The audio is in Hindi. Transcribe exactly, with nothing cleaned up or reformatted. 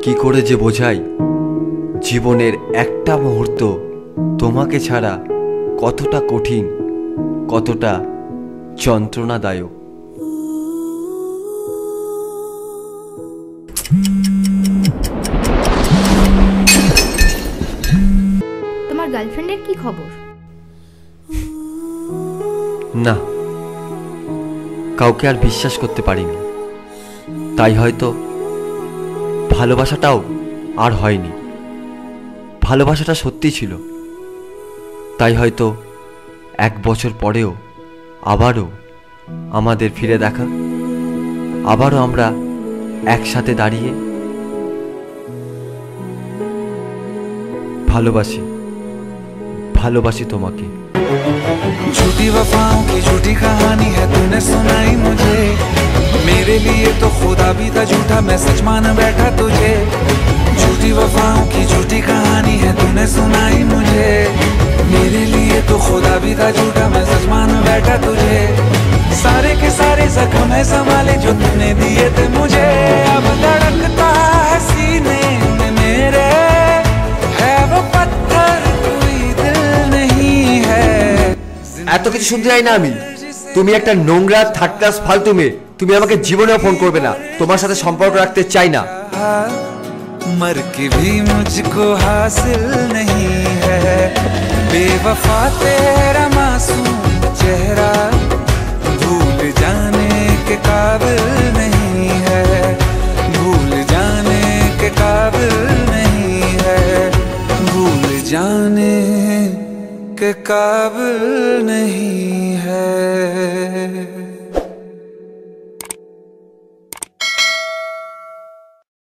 কি করে যে বোঝাই জীবনের একটা মুহূর্ত তোমাকে ছাড়া কতটা কঠিন, কতটা যন্ত্রণাদায়ক। তোমার গার্লফ্রেন্ডের কি খবর? না, কাউকে আর বিশ্বাস করতে পারিনি, তাই হয়তো ভালোবাসাটাও আর হয়নি। ভালোবাসাটা সত্যি ছিল, তাই হয়তো এক বছর পরেও আবারও আমাদের ফিরে দেখা, আবারও আমরা একসাথে দাঁড়িয়ে ভালোবাসি ভালোবাসি তোমাকে। झूठी वफाओं की झूठी कहानी है तूने सुनाई मुझे, मेरे लिए तो खुदा भी था झूठा, मैं सच मान बैठा तुझे। झूठी वफाओं की झूठी कहानी है तूने सुनाई मुझे, मेरे लिए तो खुदा भी था झूठा, मैं सच मान बैठा तुझे। सारे के सारे जख्म है संभाले जो तूने दिए थे मुझे, अब धड़कता है सीने में मेरे, है वो पत्थर कोई दिल नहीं है। এত কিছু শুনতে চাই না আমি। তুমি একটা নোংরা থার্ড ক্লাস ফালতু মেয়ে। তুমি আমাকে জীবনেও ফোন করবে না। তোমার সাথে সম্পর্ক রাখতে চাই না। मर के भी मुझको हासिल नहीं है, बेवफा तेरा मासूम चेहरा भूल जाने के काबिल नहीं है, भूल जाने के काबिल नहीं है, भूल जाने के काबिल